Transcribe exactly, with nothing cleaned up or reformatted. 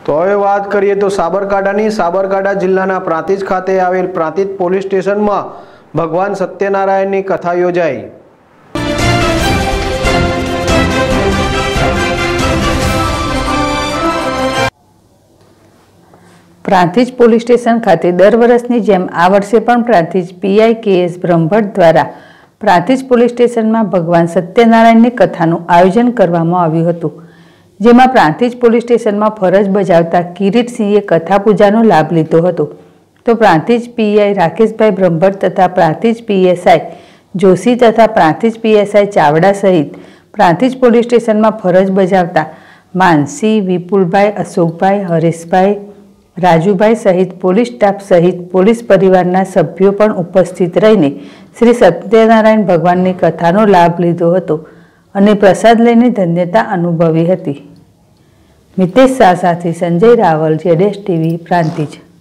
તો હવે વાત કરીએ તો સાબરકાંઠાની સાબરકાંઠા જિલ્લાના પ્રાંતિજ ખાતે આવેલ પ્રાંતિજ પોલીસ સ્ટેશનમાં ભગવાન સત્યનારાયણની કથા યોજાઈ। પ્રાંતિજ પોલીસ સ્ટેશન ખાતે દર વર્ષની જેમ આ વર્ષે પણ Prantij PI K S Brahmbhatt દ્વારા પ્રાંતિજ પોલીસ સ્ટેશનમાં ભગવાન સત્યનારાયણની કથાનું આયોજન કરવામાં આવ્યું હતું, જેમાં પ્રાંતિજ પોલીસ સ્ટેશનમાં ફરજ બજાવતા કિરીટસિંહે કથા પૂજાનો લાભ લીધો હતો। તો પ્રાંતિજ પીઆઈ રાકેશભાઈ બ્રહ્મભટ્ટ તથા પ્રાંતિજ પીએસઆઈ જોશી તથા પ્રાંતિજ પીએસઆઈ ચાવડા સહિત પ્રાંતિજ પોલીસ સ્ટેશનમાં ફરજ બજાવતા માનસી, વિપુલભાઈ, અશોકભાઈ, હરેશભાઈ, રાજુભાઈ સહિત પોલીસ સ્ટાફ સહિત પોલીસ પરિવારના સભ્યો પણ ઉપસ્થિત રહીને શ્રી સત્યનારાયણ ભગવાનની કથાનો લાભ લીધો હતો અને પ્રસાદ લઈને ધન્યતા અનુભવી હતી। મિતેશ શાહ સાથે સંજય રાવલ, જેડેશ ટીવી, પ્રાંતિજ।